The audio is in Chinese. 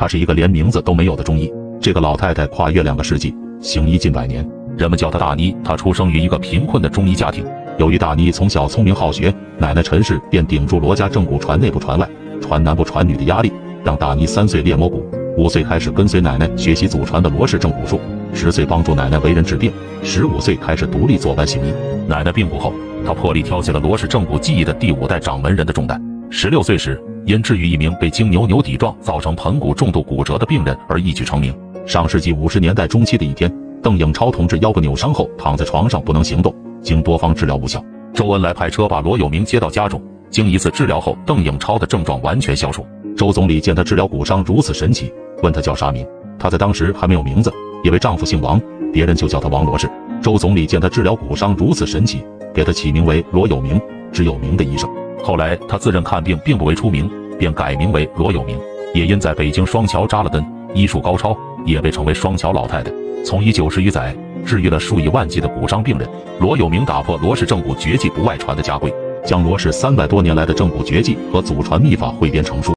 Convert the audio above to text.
她是一个连名字都没有的中医。这个老太太跨越2个世纪，行医近100年，人们叫她大妮。她出生于一个贫困的中医家庭。由于大妮从小聪明好学，奶奶陈氏便顶住罗家正骨传内不传外、传男不传女的压力，让大妮3岁练摸骨，5岁开始跟随奶奶学习祖传的罗氏正骨术，10岁帮助奶奶为人治病，15岁开始独立坐班行医。奶奶病故后，她破例挑起了罗氏正骨技艺的第5代掌门人的重担。16岁时，因治愈一名被经牛底撞造成盆骨重度骨折的病人而一举成名。上世纪50年代中期的一天，邓颖超同志腰部扭伤后躺在床上不能行动，经多方治疗无效，周恩来派车把罗有明接到家中，经1次治疗后，邓颖超的症状完全消除。周总理见他治疗骨伤如此神奇，问他叫啥名，他在当时还没有名字，因为丈夫姓王，别人就叫他王罗氏。周总理见他治疗骨伤如此神奇，给他起名为罗有明，指有名的医生。后来他自认看病并不为出名，便改名为罗有明，也因在北京双桥扎了根，医术高超，也被称为双桥老太太。从以90余载治愈了数以万计的骨伤病人，罗有明打破罗氏正骨绝技不外传的家规，将罗氏300多年来的正骨绝技和祖传秘法汇编成书。